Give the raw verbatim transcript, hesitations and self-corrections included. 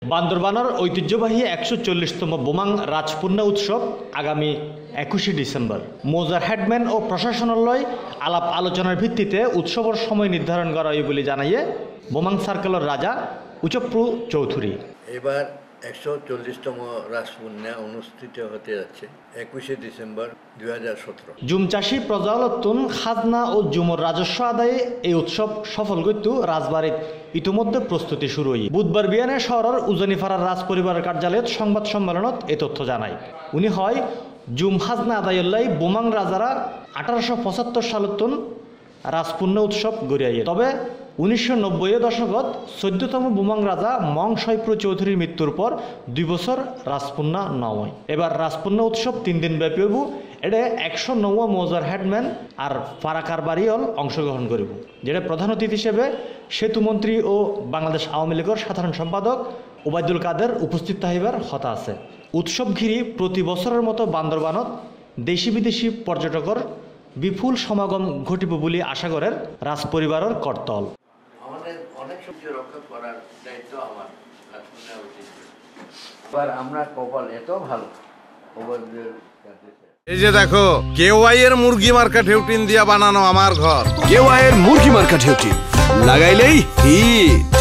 বান্দরবানের ঐতিহ্যবাহী একশো চল্লিশতম বোমাং রাজপূর্ণা উৎসব আগামী একুশে ডিসেম্বর। মৌজার হেডম্যান ও প্রশাসনালয় আলাপ আলোচনার ভিত্তিতে উৎসবের সময় নির্ধারণ করা হয় বলে জানাইয়ে বোমাং সার্কেলের রাজা উচপ্রু চৌধুরী। এবার একশো চল্লিশতম রাজপূর্ণা অনুষ্ঠিত হতে যাচ্ছে একুশে ডিসেম্বর দুই হাজার সতেরো। জুম চাষী প্রজালতুন খাজনা ও জুমর রাজস্ব আদায়ে এই উৎসব সফল করতে রাজবাড়িত ইতিমধ্যে প্রস্তুতি শুরু হই। বুধবার বিয়ানে শহরের উজনিপাড়ার রাজ পরিবারের কার্যালয়ত সংবাদ সম্মেলনত এ তথ্য জানায়। উনি হয় জুম খাজনা আদায়ল্লাই বোমাং রাজারা আঠারোশো পঁচাত্তর সালতুন রাজপূর্ণা উৎসব গড়িয়াইয়ে। তবে উনিশশো নব্বই দশকত চোদ্দতম বোমাং রাজা মং শৈপ্রু চৌধুরীর মৃত্যুর পর দুই বছর রাজপূর্ণা নয়। এবার রাজপূর্ণা উৎসব তিন দিন ব্যাপী হইব। এটা একশো নৌ মৌজার হেডম্যান আর ফারাকার বাড়িয়ল অংশগ্রহণ করিব, যেটা প্রধান অতিথি হিসেবে সেতুমন্ত্রী ও বাংলাদেশ আওয়ামী লীগের সাধারণ সম্পাদক ওবায়দুল কাদের উপস্থিত থাকিবার কথা আছে। উৎসব ঘিরি প্রতি বছরের মতো বান্দরবানত দেশি বিদেশি পর্যটকর বিপুল সমাগম ঘটিব বলে আশা করেন রাজ পরিবারের করতল। আমাদের অনেক সূর্য রক্ষা করার দায়িত্ব আমার। এবার আমরা কপাল এত ভালো। এই যে দেখো কেওয়াই এর মুরগি মার্কা ঢেউটিন দিয়া বানানো আমার ঘর। কেওয়াই এর মুরগি মার্কা ঢেউটিন লাগাইলেই হিট।